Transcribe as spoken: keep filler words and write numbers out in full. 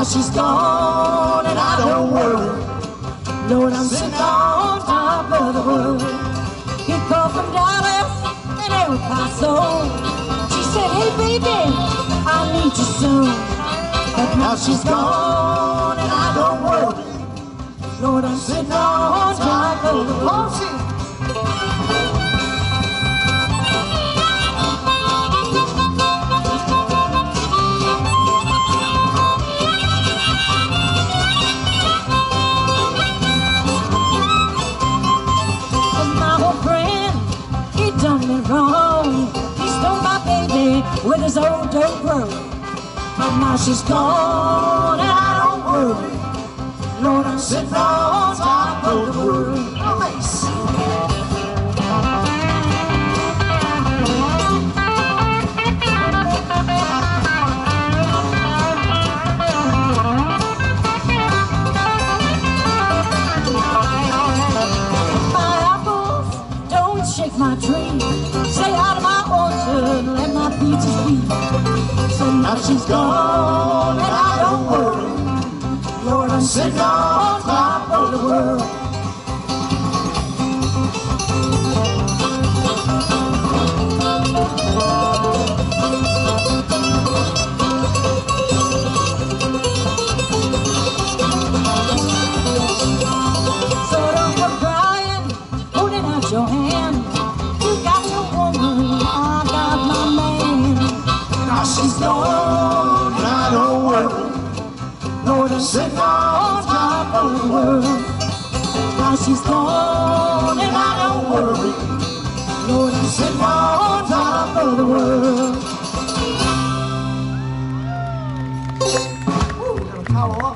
Now she's gone and I don't worry. Lord, I'm sitting on top of the world. He called from Dallas and El Paso. She said, hey baby, I need you soon. But now she's gone and I don't worry. Lord, I'm sitting on top of the world. With his old dope road, but now she's gone and I don't worry. Lord, I'm sitting on top of the world. My apples don't shake my tree. Stay out of my orchard, let my peaches be. So now she's gone and I don't worry. Lord, I'm sitting on top of the world. So don't go crying, holding out your hand. You got your woman, I got my man. Now she's gone and I don't worry. Lord, I'm sitting on top of the world. Now she's gone and I don't worry. Lord, I'm sitting on top of the world. Woo,